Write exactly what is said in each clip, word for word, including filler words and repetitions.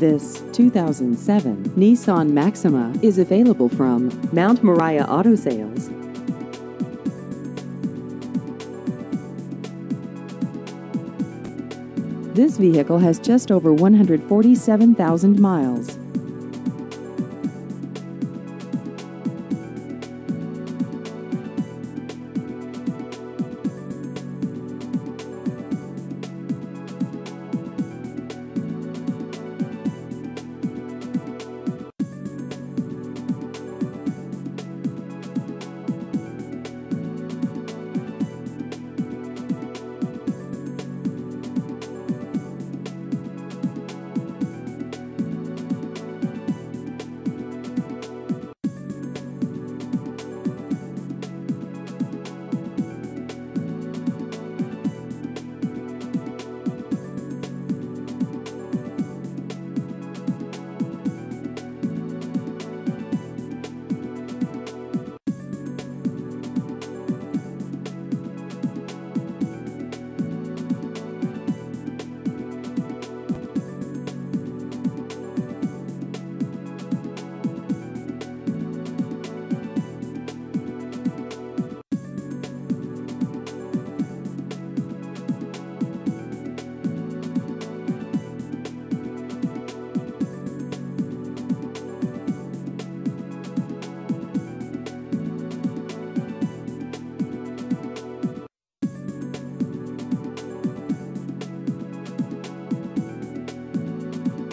This two thousand seven Nissan Maxima is available from Mount Moriah Auto Sales. This vehicle has just over one hundred forty-seven thousand miles.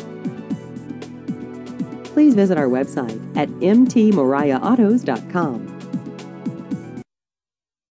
Please visit our website at m t moriah autos dot com.